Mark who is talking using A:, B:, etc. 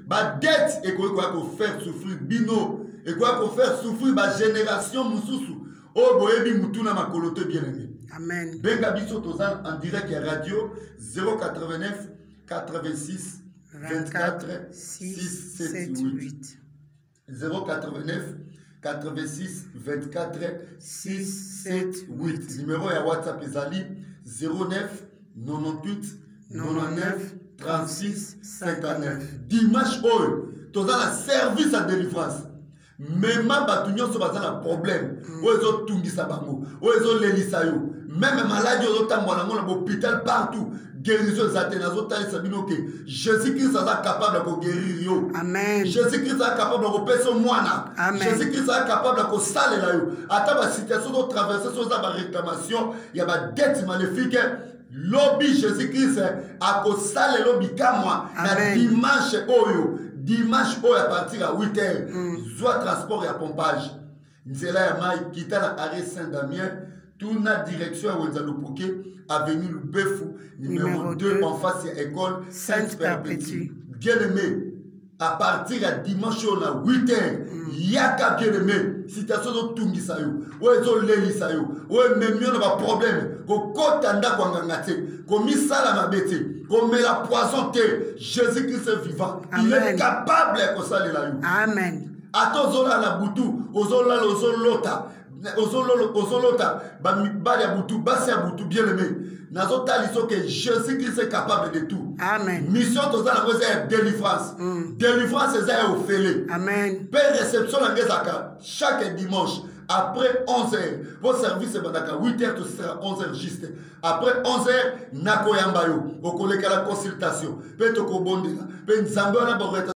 A: ba dette et quoi faire souffrir bino et quoi faire souffrir ba génération mususu o boyebi mutuna makolote bien-aimé.
B: Amen.
A: Benga biso tozan en direct à radio 089 86 24 678 089 86 24 678. Numéro ya WhatsApp ezali 09 98 99 36 59. Dimanche oyo toza na service à délivrance. Même batu nyonso baza na problème oyo tungisa bango oyo lelisa yo même maladie oyo tambola ngo na hôpital partout guérison zatena zotalisa bino ke Jésus-Christ est capable de guérir yo.
B: Amen.
A: Jésus-Christ est capable de pesa mwana.
B: Amen.
A: Jésus-Christ est capable de salela yo. Ata ba situation de traverser sur ba réclamation, il y a ba dette maléfique. Lobby Jésus-Christ a ko salela lobby kamwa na dimanche oyo. Dimanche oyo à partir à 8h. Soit transport et pompage. Nzela ya mai kita na arrêt Saint-Damien. Tout na direction à Wenzalopoke, avenue Lubefu, numéro 2, en face de l'école Sainte-Perpétue. Bien-aimé, à partir de dimanche à 8h, yaka bien-aimé, situation de Tungisa yo, ou ezo lelisa yo, ou même yon a problème, ko kotanda kwa ngangate, ko misala mabete, ko met la poison te, Jésus-Christ est vivant. Il est capable de saler la yo.
B: Amen.
A: Atozola la boutou, ozola ozolota. Ozolota, baya boutou, basia boutou, bien aimé. Nazota liso que Jésus-Christ est capable de tout.
B: Amen.
A: Mission toza la cause est délivrance. Délivrance est au fêlé.
B: Amen.
A: Père réception en Gezaka chaque dimanche après 11h. Vos services est 8h, tout sera 11h juste. Après 11h, Nakoyambayo, au collègue à la consultation. Peut-être qu'au bon délai. Peut-être